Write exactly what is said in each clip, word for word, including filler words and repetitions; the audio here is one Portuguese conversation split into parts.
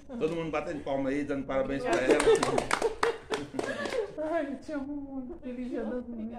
Todo mundo batendo palma aí, dando parabéns para ela. Ai, eu te amo muito. Feliz dia das mães.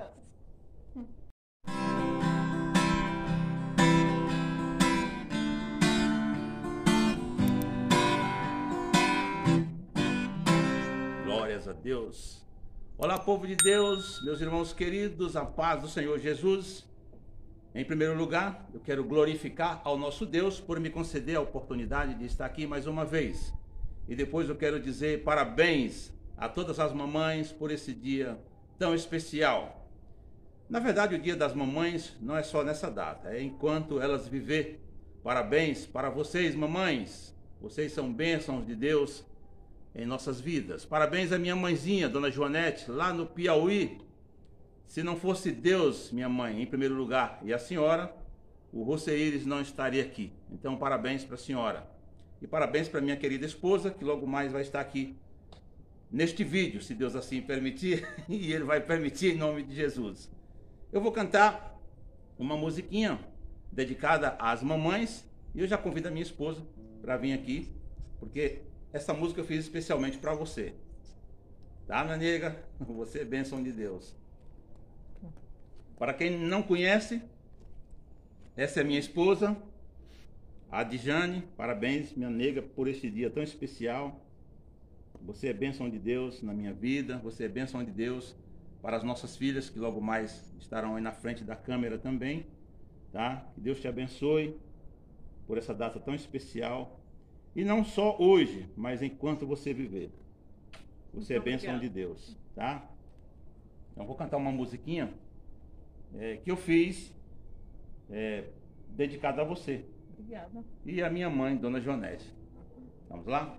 Glórias a Deus. Olá, povo de Deus, meus irmãos queridos, a paz do Senhor Jesus. Em primeiro lugar, eu quero glorificar ao nosso Deus por me conceder a oportunidade de estar aqui mais uma vez. E depois eu quero dizer parabéns a todas as mamães por esse dia tão especial. Na verdade, o Dia das Mamães não é só nessa data, é enquanto elas viver. Parabéns para vocês, mamães. Vocês são bênçãos de Deus em nossas vidas. Parabéns à minha mãezinha, Dona Joanete, lá no Piauí. Se não fosse Deus, minha mãe, em primeiro lugar, e a senhora, o Roceires não estaria aqui. Então, parabéns para a senhora. E parabéns para minha querida esposa, que logo mais vai estar aqui neste vídeo, se Deus assim permitir, e Ele vai permitir em nome de Jesus. Eu vou cantar uma musiquinha dedicada às mamães, e eu já convido a minha esposa para vir aqui, porque essa música eu fiz especialmente para você. Tá, minha nega? Você é bênção de Deus. Para quem não conhece, essa é minha esposa, a Dijane. Parabéns, minha nega, por este dia tão especial. Você é bênção de Deus na minha vida. Você é bênção de Deus para as nossas filhas, que logo mais estarão aí na frente da câmera também. Tá? Que Deus te abençoe por essa data tão especial. E não só hoje, mas enquanto você viver. Você Muito é bênção obrigado. de Deus, tá? Então vou cantar uma musiquinha é, que eu fiz é, dedicada a você. Obrigada. E a minha mãe, Dona Joanete. Vamos lá?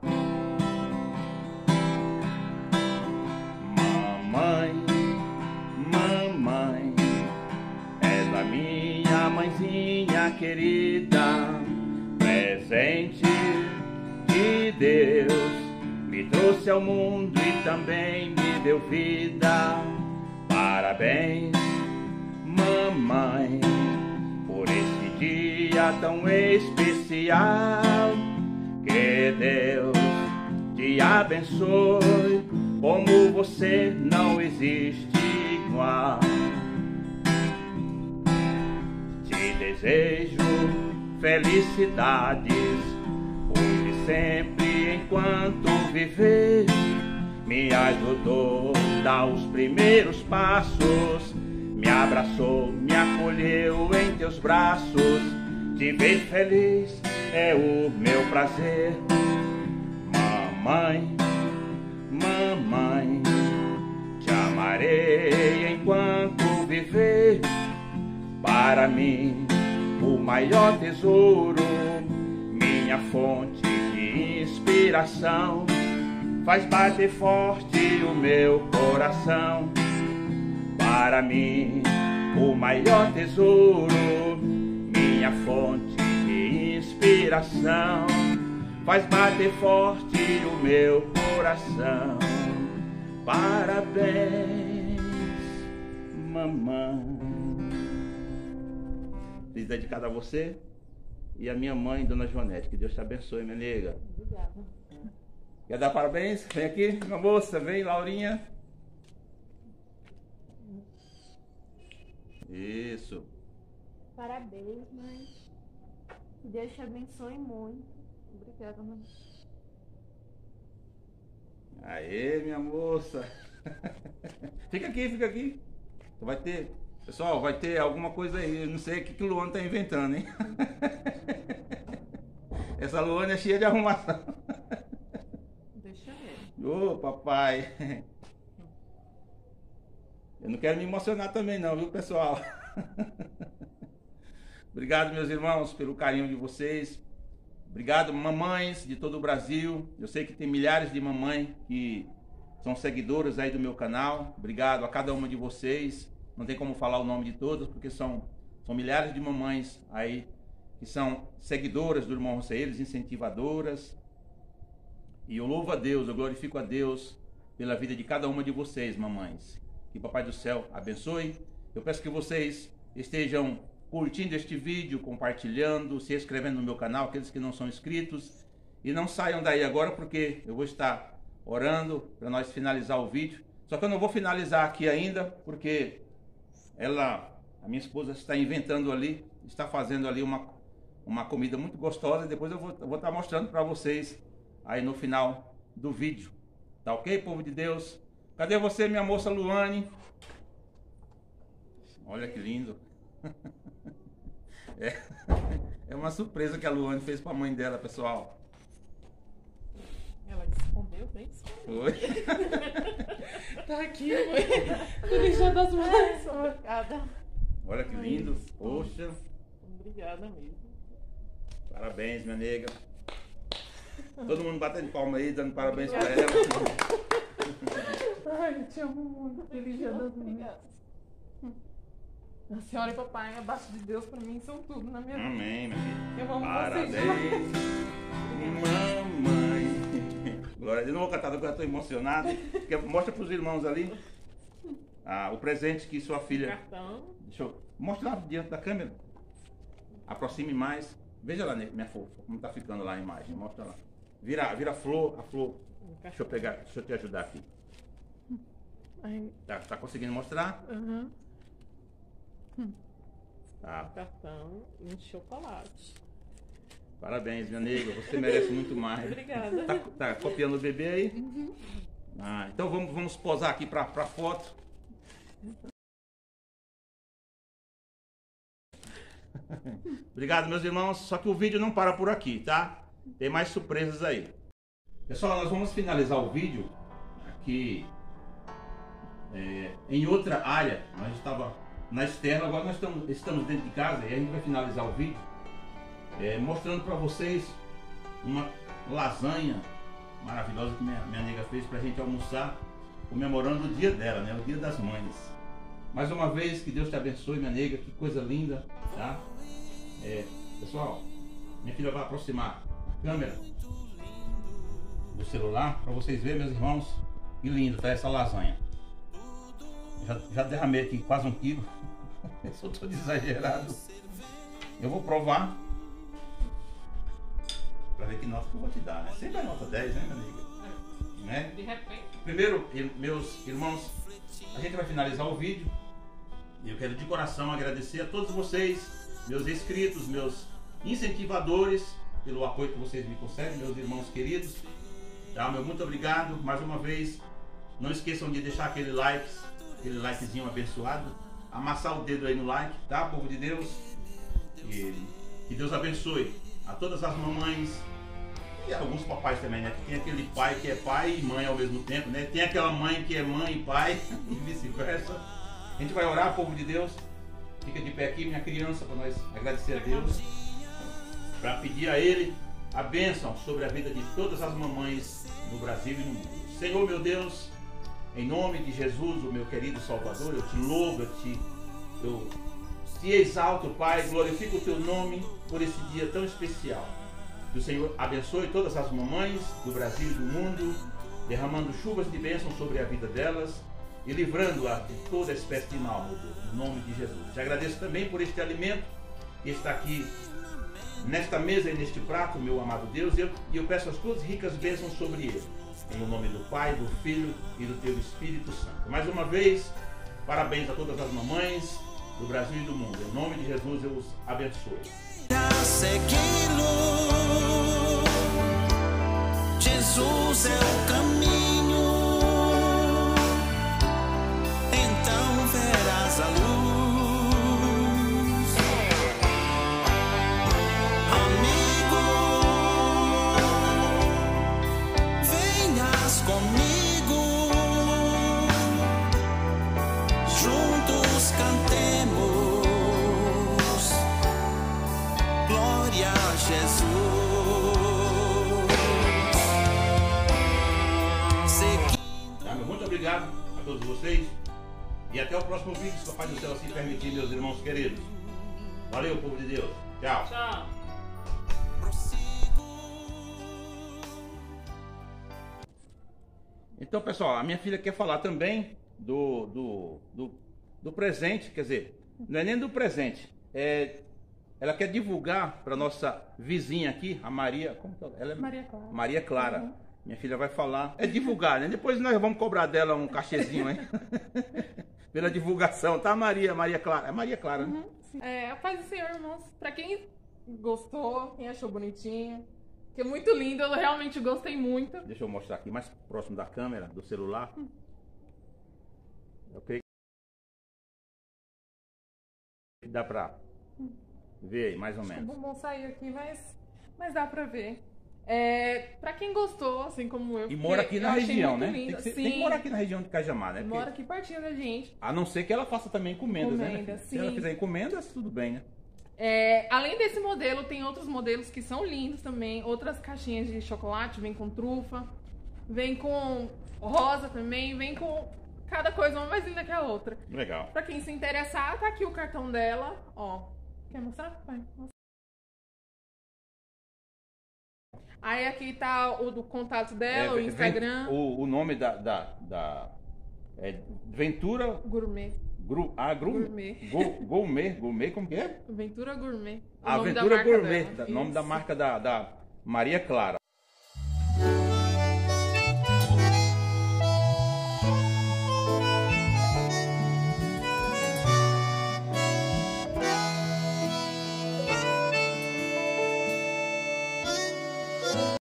Mamãe, mamãe, és a minha mãezinha querida, presente de Deus, me trouxe ao mundo e também me deu vida. Parabéns, mamãe, por esse dia tão especial. Que Deus te abençoe, como você não existe igual. Te desejo felicidades hoje e sempre enquanto viver. Me ajudou a dar os primeiros passos, me abraçou, me acolheu em teus braços. Te ver feliz é o meu prazer. Mamãe, mamãe, te amarei enquanto viver. Para mim, o maior tesouro, minha fonte de inspiração, faz bater forte o meu coração. Para mim, o maior tesouro, minha fonte de inspiração, faz bater forte o meu coração. Parabéns, mamãe. Fiz dedicado a você e a minha mãe, Dona Joanete. Que Deus te abençoe, minha nega. Obrigada. Quer dar parabéns? Vem aqui, minha moça. Vem, Laurinha. Isso. Parabéns, mãe. Que Deus te abençoe muito. Obrigada, mãe. Aê, minha moça. Fica aqui, fica aqui. Vai ter... Pessoal, vai ter alguma coisa aí. Eu não sei o que, que o Luana tá inventando, hein? Essa Luana é cheia de arrumação. Deixa eu ver. Ô, papai. Eu não quero me emocionar também não, viu, pessoal? Obrigado, meus irmãos, pelo carinho de vocês. Obrigado, mamães de todo o Brasil. Eu sei que tem milhares de mamães que são seguidoras aí do meu canal. Obrigado a cada uma de vocês. Não tem como falar o nome de todas, porque são, são milhares de mamães aí que são seguidoras do irmão Roceires, incentivadoras. E eu louvo a Deus, eu glorifico a Deus pela vida de cada uma de vocês, mamães. Que Papai do Céu abençoe. Eu peço que vocês estejam curtindo este vídeo, compartilhando, se inscrevendo no meu canal, aqueles que não são inscritos. E não saiam daí agora, porque eu vou estar orando para nós finalizar o vídeo. Só que eu não vou finalizar aqui ainda, porque ela, a minha esposa está inventando ali, está fazendo ali uma, uma comida muito gostosa. E depois eu vou, eu vou estar mostrando para vocês aí no final do vídeo. Tá ok, povo de Deus? Cadê você, minha moça Luane? Olha que lindo. É, é uma surpresa que a Luane fez para a mãe dela, pessoal. Ela escondeu bem escondido. Foi? Tá aqui, mãe. Feliz Dia das Mães. Obrigada. Olha que lindo. Poxa. Obrigada mesmo. Parabéns, minha nega. Todo mundo batendo palma aí, dando parabéns para ela. Ai, eu te amo muito. Feliz Dia das Mães. A senhora e papai, abaixo de Deus, pra mim, são tudo na minha vida. Amém, minha filha. Eu amo Parabéns, vocês. mamãe. Glória a Deus. Eu não vou cantar, porque eu estou emocionado. Mostra para os irmãos ali ah, o presente que sua filha... Cartão. Deixa eu mostrar diante da câmera. Aproxime mais. Veja lá, minha fofa, como está ficando lá a imagem. Mostra lá. Vira, vira a flor, a flor. Deixa eu pegar, deixa eu te ajudar aqui. Tá, tá conseguindo mostrar? Uhum. Tá. Cartão e um chocolate. Parabéns, minha nega. Você merece muito mais. Obrigada. Tá, tá copiando o bebê aí? Uhum. Ah, então vamos, vamos posar aqui para a foto. Obrigado, meus irmãos. Só que o vídeo não para por aqui, tá? Tem mais surpresas aí. Pessoal, nós vamos finalizar o vídeo aqui é, em outra área. Nós estava na externa, agora nós estamos, estamos dentro de casa e a gente vai finalizar o vídeo é, mostrando para vocês uma lasanha maravilhosa que minha, minha nega fez para a gente almoçar, comemorando o dia dela, né? O Dia das Mães. Mais uma vez, que Deus te abençoe, minha nega, que coisa linda, tá? É, pessoal, minha filha vai aproximar a câmera do celular para vocês verem, meus irmãos, que lindo tá essa lasanha. Já, já derramei aqui quase um quilo. Eu sou todo exagerado. Eu vou provar para ver que nota que eu vou te dar, né? Sempre é nota dez, né, minha amiga? Né? De repente. Primeiro, meus irmãos, a gente vai finalizar o vídeo. E eu quero de coração agradecer a todos vocês, meus inscritos, meus incentivadores, pelo apoio que vocês me concedem, meus irmãos queridos. Tá? Meu muito obrigado mais uma vez. Não esqueçam de deixar aquele like, aquele likezinho abençoado. Amassar o dedo aí no like, tá, povo de Deus? E que Deus abençoe a todas as mamães e alguns papais também, né? Tem aquele pai que é pai e mãe ao mesmo tempo, né? Tem aquela mãe que é mãe e pai e vice-versa. A gente vai orar, povo de Deus. Fica de pé aqui, minha criança, para nós agradecer a Deus, para pedir a Ele a bênção sobre a vida de todas as mamães no Brasil e no mundo. Senhor, meu Deus, em nome de Jesus, o meu querido Salvador, eu te louvo, eu te, eu te exalto, Pai, glorifico o teu nome por esse dia tão especial. Que o Senhor abençoe todas as mamães do Brasil e do mundo, derramando chuvas de bênção sobre a vida delas e livrando-a de toda espécie de mal, meu Deus, no nome de Jesus. Te agradeço também por este alimento que está aqui nesta mesa e neste prato, meu amado Deus, e eu, eu peço as tuas ricas bênçãos sobre ele. Em nome do Pai, do Filho e do teu Espírito Santo. Mais uma vez, parabéns a todas as mamães do Brasil e do mundo. Em nome de Jesus, eu os abençoe. Jesus é o caminho, então verás a luz. Amigo, venhas comigo, juntos cantemos glória a Jesus. Muito obrigado a todos vocês e até o próximo vídeo, se o Papai do Céu assim permitir, meus irmãos queridos. Valeu, povo de Deus. Tchau. Tchau. Então, pessoal, a minha filha quer falar também do, do, do, do presente, quer dizer, não é nem do presente, é, ela quer divulgar para nossa vizinha aqui, a Maria. Como que ela é? Maria Clara. Maria Clara. Uhum. Minha filha vai falar. É divulgar, né? Depois nós vamos cobrar dela um cachezinho, hein? Pela divulgação, tá, Maria? Maria Clara. É Maria Clara, né? Uhum. É, a paz do Senhor, irmãos. Pra quem gostou, quem achou bonitinho, que é muito lindo, eu realmente gostei muito. Deixa eu mostrar aqui mais próximo da câmera, do celular. Eu creio que dá pra ver aí, mais ou O menos. bombom saiu aqui, mas, mas dá pra ver. É, pra quem gostou, assim como eu. E mora porque aqui eu na achei região, muito né? lindo. Tem que, ser- Sim, tem que morar aqui na região de Cajamar, né? mora Porque- aqui pertinho da gente. a não ser que ela faça também encomendas, né? Encomenda, Se ela sim. fizer encomendas, tudo bem, né? É, além desse modelo, tem outros modelos que são lindos também. Outras caixinhas de chocolate, vem com trufa, vem com rosa também, vem com cada coisa uma mais linda que a outra. Legal. Pra quem se interessar, tá aqui o cartão dela, ó. Quer mostrar? Vai, mostra. Aí aqui tá o do contato dela, o É, Instagram, Ven- O, o nome da. da, da é Ventura. Gourmet. Gru, ah, gru, Gourmet. Go- Gourmet. Gourmet, como que é? Ventura Gourmet. O A nome da Ventura marca Gourmet. dela. da- nome da Isso. marca da, da Maria Clara.